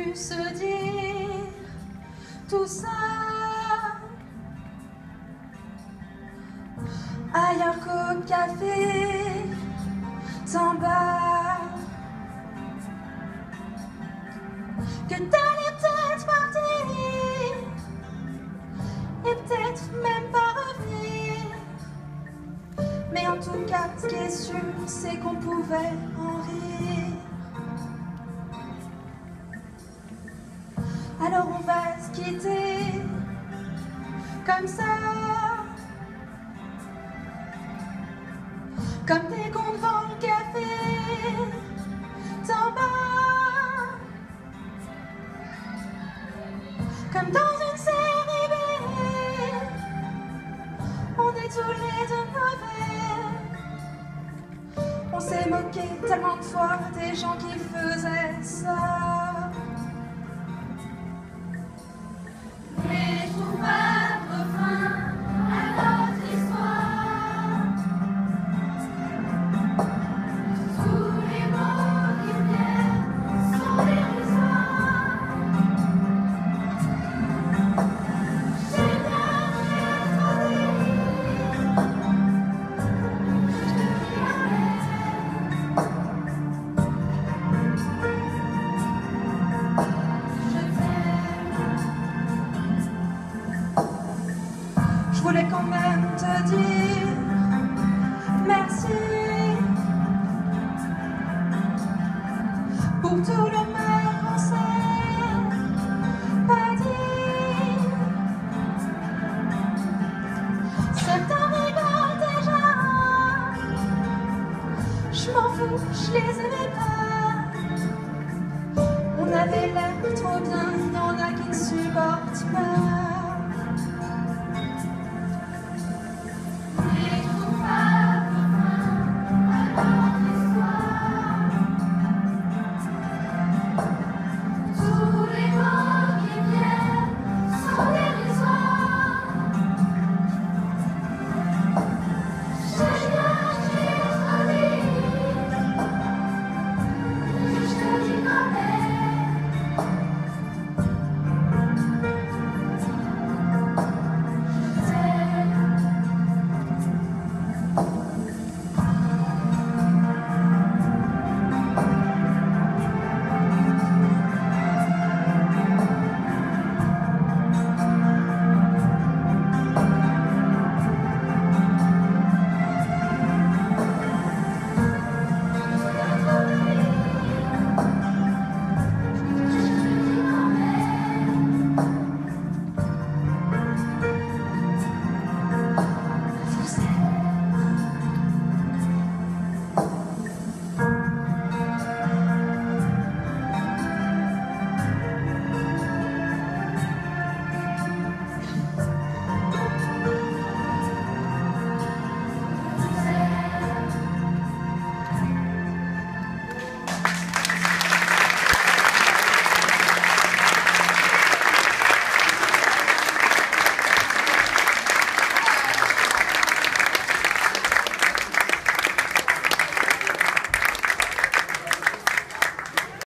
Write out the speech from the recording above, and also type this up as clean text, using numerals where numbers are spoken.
pu se dire tout ça ailleurs qu'au café s'en bas, que t'allais peut-être partir et peut-être même pas revenir, mais en tout cas ce qui est sûr c'est qu'on pouvait en rire. Alors on va se quitter comme ça, comme des gonds devant le café d'en bas, comme dans une série B. On est tous les deux mauvais. On s'est moqué tellement de fois des gens qui faisaient ça. Mais je trouve pas de refrain à notre histoire. Tous les mots qui viennent sont dérisoires. J'ai bien être Je voulais quand même te dire merci pour tout le mal qu'on s'est pas dit. Certains rigolent déjà, je m'en fous, je les aimais pas. On avait l'air trop bien